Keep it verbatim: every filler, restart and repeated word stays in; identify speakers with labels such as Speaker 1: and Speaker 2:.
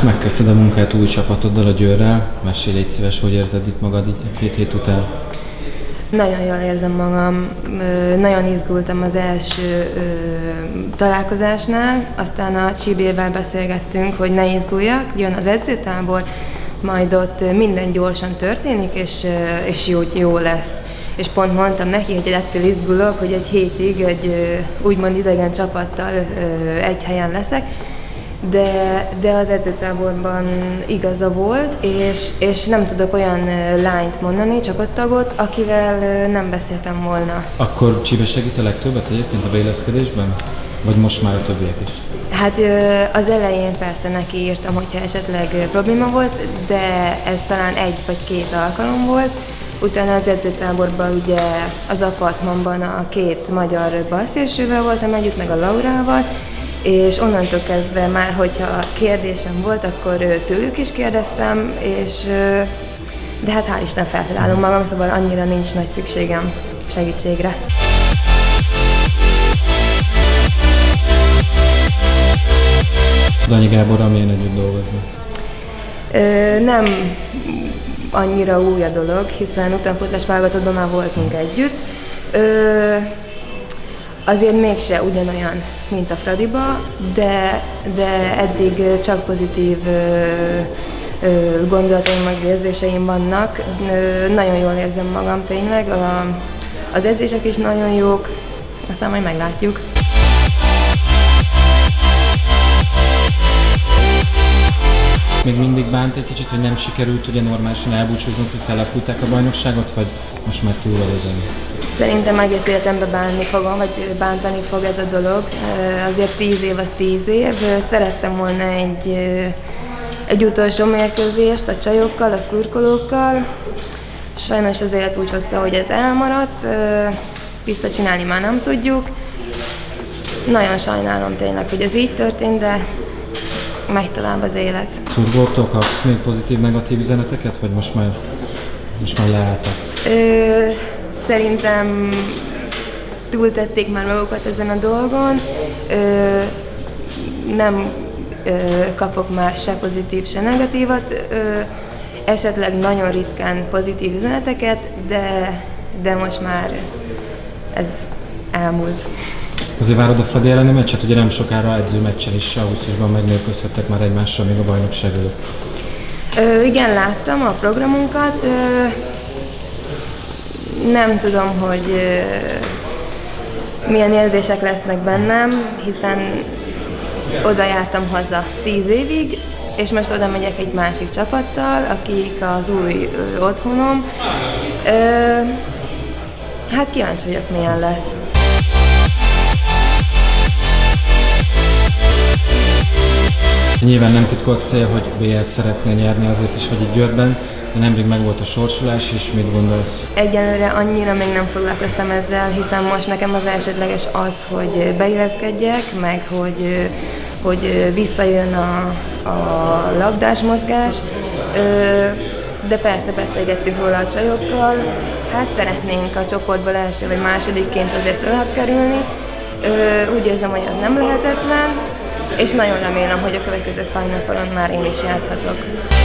Speaker 1: Megkezdted a munkát új csapatoddal, a Győrrel. Mesélj, légy szíves, hogy érzed itt magad így két hét után?
Speaker 2: Nagyon jól érzem magam, nagyon izgultam az első találkozásnál, aztán a Csibével beszélgettünk, hogy ne izguljak, jön az edzőtábor, majd ott minden gyorsan történik, és, és jó, jó lesz. És pont mondtam neki, hogy ettől izgulok, hogy egy hétig egy úgymond idegen csapattal egy helyen leszek, de, de az edzőtáborban igaza volt, és, és nem tudok olyan lányt mondani, csapattagot, akivel nem beszéltem volna.
Speaker 1: Akkor Csibe segít a legtöbbet egyébként a beilleszkedésben? Vagy most már a többiek is?
Speaker 2: Hát az elején persze neki írtam, hogyha esetleg probléma volt, de ez talán egy vagy két alkalom volt. Utána az edzőtáborban ugye az apartmanban a két magyar balszélsővel voltam együtt, meg a Laurával, és onnantól kezdve már, hogyha kérdésem volt, akkor tőlük is kérdeztem, és de hát hál' Isten feltalálom magam, szóval annyira nincs nagy szükségem segítségre.
Speaker 1: Danyi Gáborral milyen együtt dolgozni?
Speaker 2: Ö, nem annyira új a dolog, hiszen utánpótlás válogatottban már voltunk együtt. Ö, azért mégse ugyanolyan, mint a Fradiba, de, de eddig csak pozitív ö, ö, gondolataim, meg érzéseim vannak. Ö, nagyon jól érzem magam tényleg, a, az edzések is nagyon jók, aztán majd meglátjuk.
Speaker 1: Még mindig bánt egy kicsit, hogy nem sikerült ugye normálisan elbúcsúznunk, hiszen lefújták a bajnokságot, vagy most már túl vagy ezen?
Speaker 2: Szerintem egész életemben bánni fogom, vagy bántani fog ez a dolog. Azért tíz év az tíz év. Szerettem volna egy, egy utolsó mérkőzést a csajokkal, a szurkolókkal. Sajnos az élet úgy hozta, hogy ez elmaradt. Visszacsinálni már nem tudjuk. Nagyon sajnálom tényleg, hogy ez így történt, de megy tovább az élet.
Speaker 1: Szurkolóktól kapsz még pozitív-negatív üzeneteket, vagy most már, most már leálltak?
Speaker 2: Ö, szerintem túltették már magukat ezen a dolgon. Ö, nem ö, kapok már se pozitív, se negatívat. Ö, esetleg nagyon ritkán pozitív üzeneteket, de, de most már ez elmúlt.
Speaker 1: Azért várod a Fradi elleni meccset, ugye nem sokára edzőmeccsen is augusztusban megnélkülözhettek már egymással még a bajnokság előtt.
Speaker 2: Ö, igen, láttam a programunkat. Ö, nem tudom, hogy ö, milyen érzések lesznek bennem, hiszen oda jártam haza tíz évig, és most oda megyek egy másik csapattal, akik az új ö, otthonom. Ö, hát kíváncsi vagyok, milyen lesz.
Speaker 1: Nyilván nem titkolt cél, hogy bé el-t szeretnél nyerni azért is, hogy itt Győrben, de nemrég meg volt a sorsolás is, mit gondolsz?
Speaker 2: Egyelőre annyira még nem foglalkoztam ezzel, hiszen most nekem az elsődleges az, hogy beilleszkedjek, meg hogy, hogy visszajön a, a labdás mozgás, de persze beszélgettünk róla a csajokkal, hát szeretnénk a csoportból első vagy másodikként azért tovább kerülni, úgy érzem, hogy az nem lehetetlen, és nagyon remélem, hogy a következő Final Four-on már én is játszhatok.